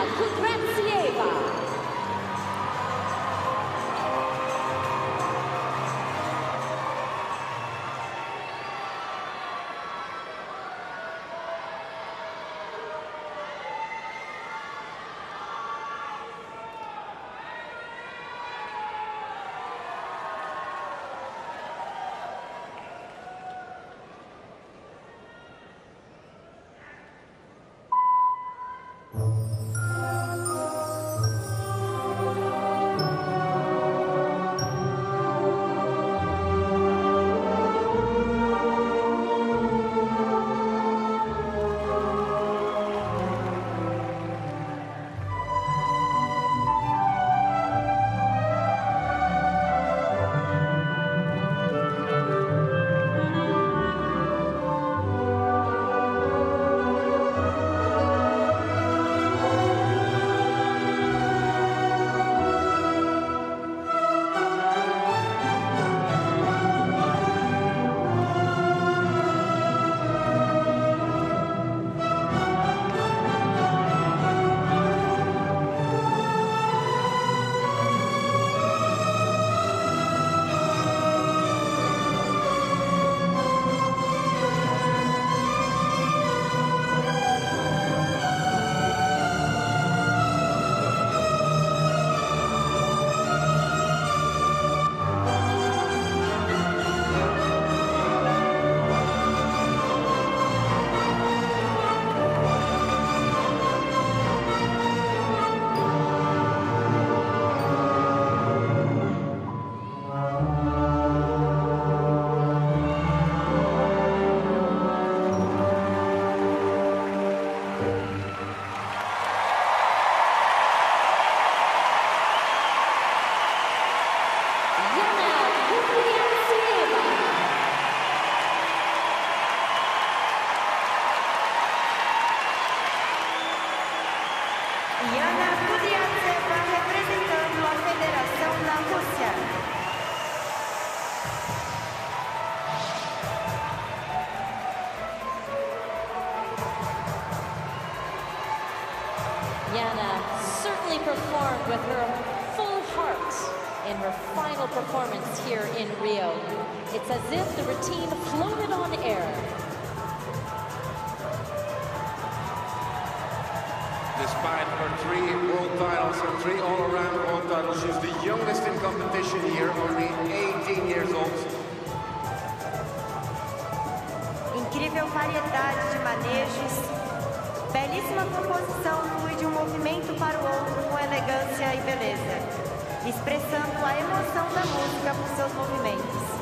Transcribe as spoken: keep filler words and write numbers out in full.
Kudryavtseva. Yana Kudryavtseva representando a Federação da Rússia. Yana certainly performed with her full heart in her final performance here in Rio. It's as if the routine floated on air. Despite her three world titles and three all-around world titles, she's the youngest in competition here, only eighteen years old. Incrível variedade de manejos, belíssima composição flui de um movimento para o outro com elegância e beleza, expressando a emoção da música por seus movimentos.